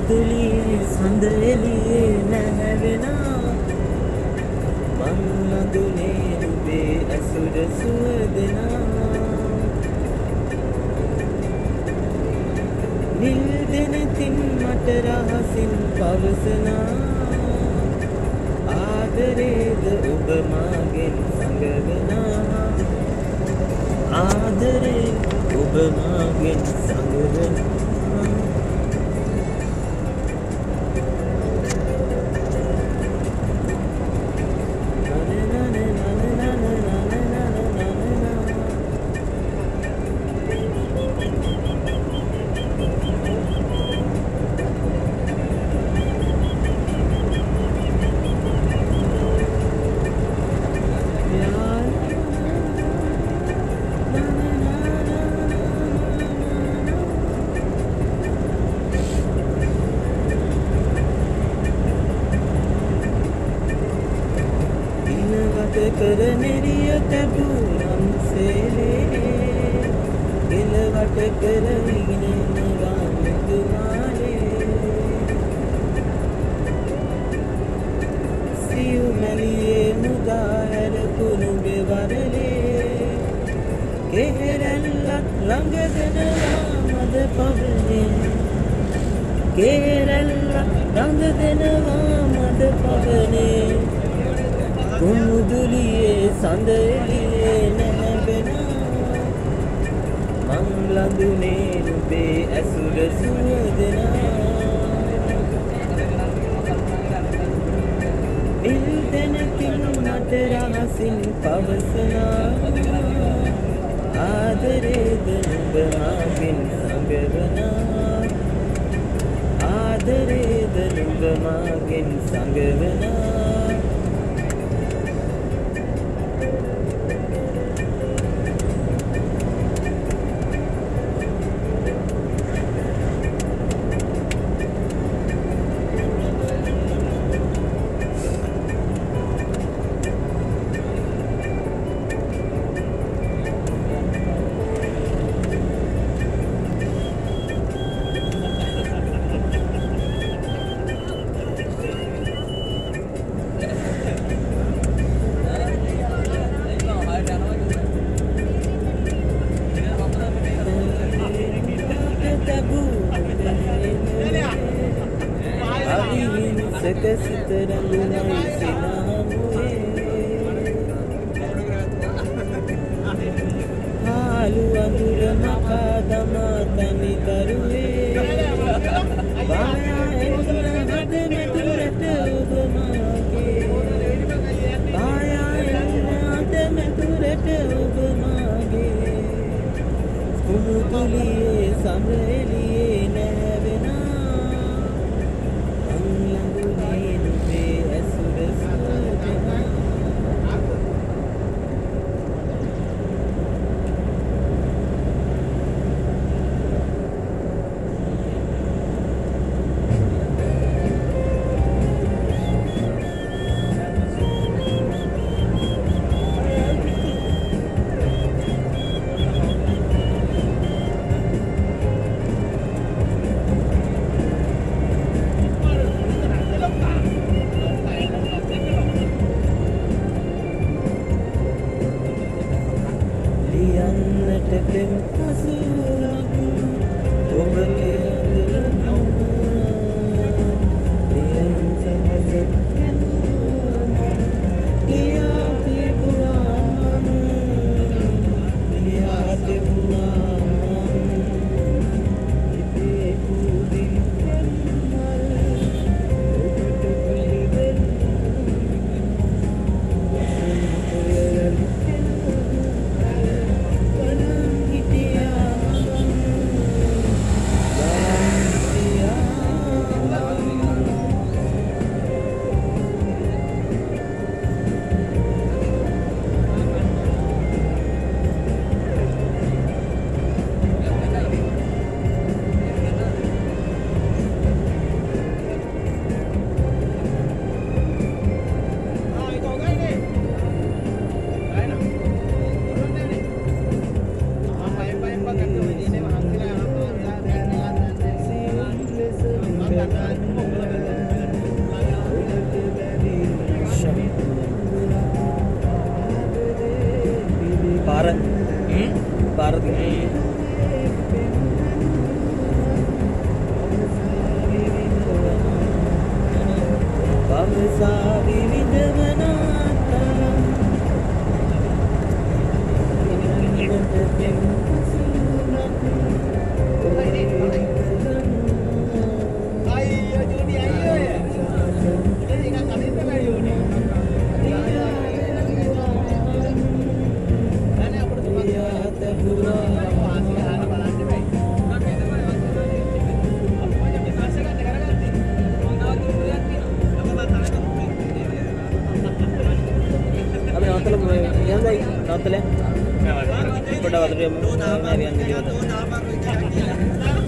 කුමුදුලියේ සඳ එළියේ නැහැවෙනා මං ලඳුනේ නුඹේ ඇසුර සුවදනා නිල් දෙනතින් මට රහසින් පවසනා ආදරේද ඔබ මාගෙන් සඟවනා ආදරේ ඔබ මාගෙන් සඟවනා කර නෙරිය තැබූ නම් සේලේ එලවට කරවිගෙන නිවාමිතුමාලේ සියු මැලියේ මුදා හැරකුණු බෙවරලේ කෙහෙරැල්ලක් ළඟ දෙනවා මද පවනේ කෙහෙරැල්ලක් ළඟ දෙනවා මද පවනේ කුමුදුලියේ සඳ එළියේ නැහැවෙනා මං ලඳුනේ නුඹේ ඇසුර සුවදනා නිල් දෙනකින් මට රහසින් පවසනා ආදරේද නුඹ මාගෙන් සඟවනා ආදරේද නුඹ මාගෙන් සඟවනා සිත රඟුනයි සිනාමුවේ හාලු අඳුර මකා දමා තනි දරුවේ බායා එන්න හද මෙතුරට ඔබ මාගේ බායා එන්න හද මෙතුරට ඔබ මාගේ කුමුදුලියේ සඳ එළියේ නැහැවෙනා නුඹේ ඇසුර සුවදනා පොඩ වතුරේ මම හරියන්නේ කියලා.